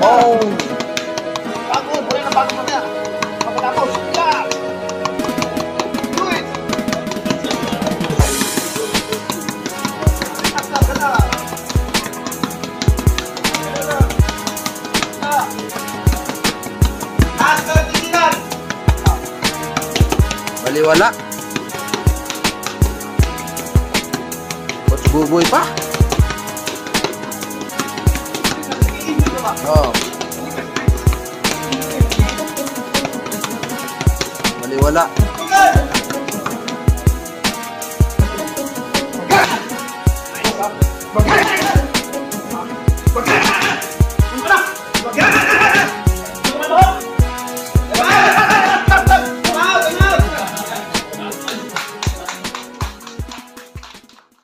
Oh! Bago, boleh na bago mamaya. Kapatapos, yan! Do it! Gana! Taas ka ng tinginan! Baliwala. Coach Buboy pa. Oh. Baliwala. Mag-